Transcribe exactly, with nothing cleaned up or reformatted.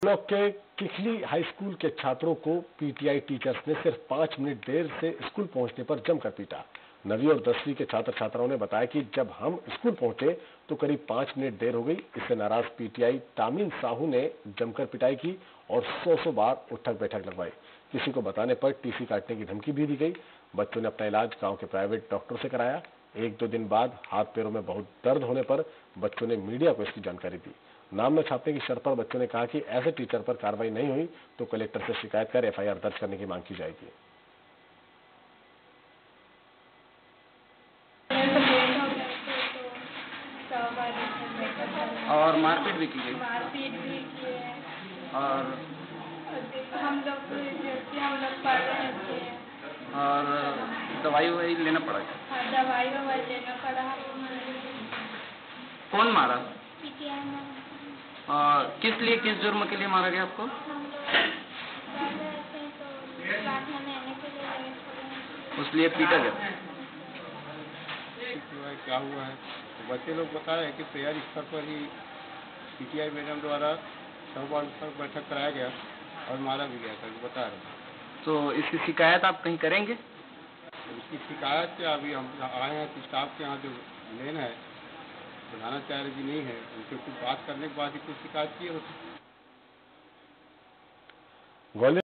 Block के किखली high school के छात्रों को पीटीआई टीचर्स ने सिर्फ पांच मिनट देर से स्कूल पहुंचने पर जमकर पीटा। नवीं और दसवीं के छात्र छात्राओं ने बताया कि जब हम स्कूल पहुंचे तो करीब पांच मिनट देर हो गई। इससे नाराज पीटीआई तामीन साहू ने जमकर पिटाई की और सौ सौ बार उठक बैठक लगवाई। किसी को बताने पर टीसी काटने की धमकी भी दी गई। बच्चों ने अपना इलाज गांव के प्राइवेट डॉक्टर से कराया। एक दो दिन बाद हाथ पैरों में बहुत दर्द होने पर बच्चों ने मीडिया को इसकी जानकारी दी। नाम न छापने की शर्त पर बच्चों ने कहा कि ऐसे टीचर पर कार्रवाई नहीं हुई तो कलेक्टर से शिकायत कर एफआईआर दर्ज करने की मांग की जाएगी। और मारपीट भी की गई। मारपीट भी की है। और हम लोग तो जैसे हम लोग पढ़ रहे थे और दवाई ववाई लेना पड़ा। हाँ, दवाई ववाई लेना पड़ा। कौन मारा? पीटीआई में। और किस लिए, किस जुर्म के लिए मारा गया आपको? हम लोग पढ़ रहे थे तो क्लास में लेने के लिए गए थे। उस लिए पीटा गया। क्या हुआ है तो बच्चे लोग बता रहे हैं कि तैयारी स्तर पर ही पीटीआई मैडम द्वारा सब बार बैठक कराया गया और मारा भी गया था, बता रहे हैं। तो इसकी शिकायत आप कहीं करेंगे? तो इसकी शिकायत से अभी हम आए हैं कि स्टाफ के यहाँ जो मेन है प्रधानाचार्य जी नहीं है, उनसे कुछ बात करने के बाद ही कुछ शिकायत की होती।